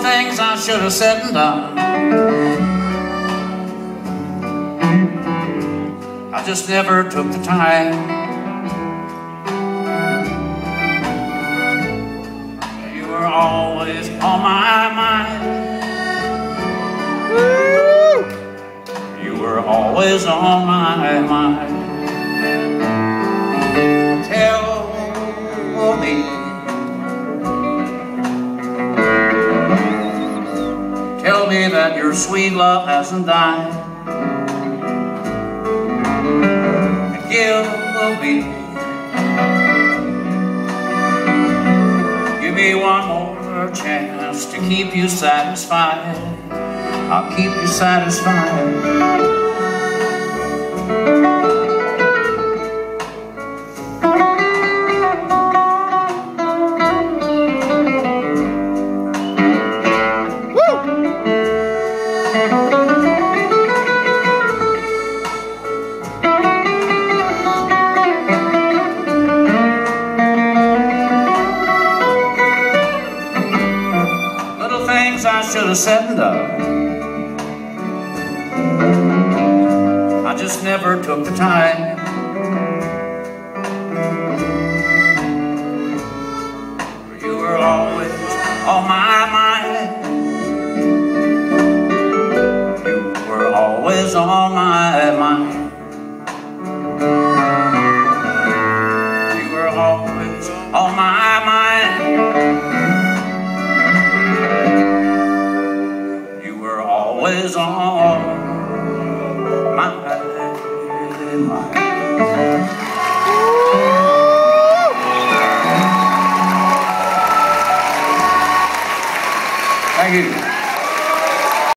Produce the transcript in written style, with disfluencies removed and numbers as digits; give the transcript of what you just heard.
things I should have said and done, I just never took the time. You were always on my mind. You were always on my mind. Tell me, tell me that your sweet love hasn't died. Give me one more chance to keep you satisfied. I'll keep you satisfied. I should have said and done, I just never took the time. You were always on my mind. You were always on my mind. You were always on my mind. Always on my mind. Thank you.